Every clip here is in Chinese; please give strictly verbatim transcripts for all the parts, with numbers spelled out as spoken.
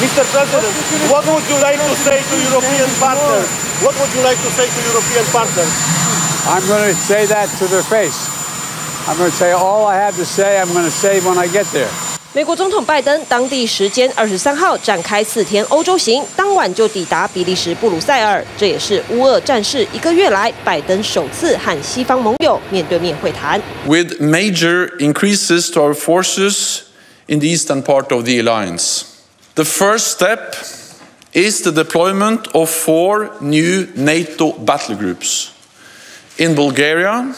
Mister President, what would you like to say to European partners? What would you like to say to European partners? I'm going to say that to their face. I'm going to say all I have to say. I'm going to say when I get there. 美国总统拜登当地时间二十三号展开四天欧洲行，当晚就抵达比利时布鲁塞尔。这也是乌俄战事一个月来，拜登首次和西方盟友面对面会谈。 With major increases to our forces in the eastern part of the alliance, the first step is the deployment of four new NATO battle groups in Bulgaria,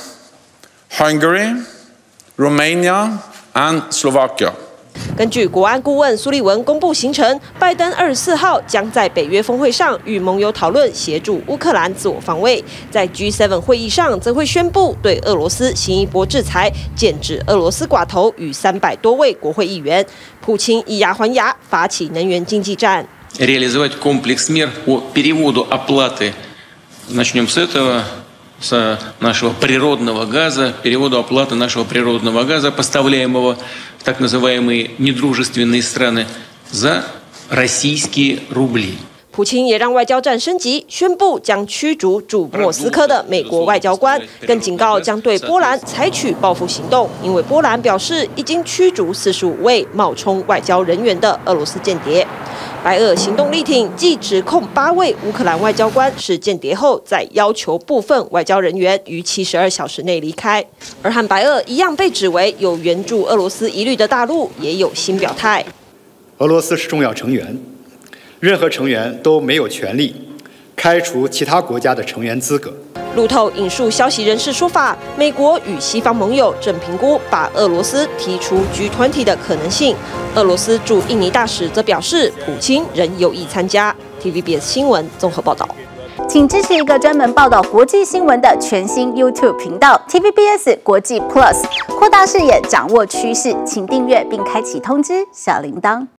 Hungary, Romania, and Slovakia. 根据国安顾问苏利文公布行程，拜登二十四号将在北约峰会上与盟友讨论协助乌克兰自我防卫，在 G 七 会议上则会宣布对俄罗斯新一波制裁，剑指俄罗斯寡头与三百多位国会议员。普京以牙还牙，发起能源经济战。 Реализовать комплекс мер по переводу оплаты. Начнем с этого. С нашего природного газа, переводу оплаты нашего природного газа, поставляемого в так называемые недружественные страны, за российские рубли. 普京也让外交战升级，宣布将驱逐驻莫斯科的美国外交官，更警告将对波兰采取报复行动，因为波兰表示已经驱逐四十五位冒充外交人员的俄罗斯间谍。白俄行动力挺，继指控八位乌克兰外交官是间谍后，再要求部分外交人员于七十二小时内离开。而和白俄一样被指为有援助俄罗斯疑虑的大陆，也有新表态。 俄罗斯是重要成员，任何成员都没有权利开除其他国家的成员资格。 路透引述消息人士说法，美国与西方盟友正评估把俄罗斯踢出 G 二十 的可能性。俄罗斯驻印尼大使则表示，普京仍有意参加。T V B S 新闻综合报道。 请支持一个专门报道国际新闻的全新 YouTube 频道 T V B S 国际 Plus， 扩大视野，掌握趋势，请订阅并开启通知小铃铛。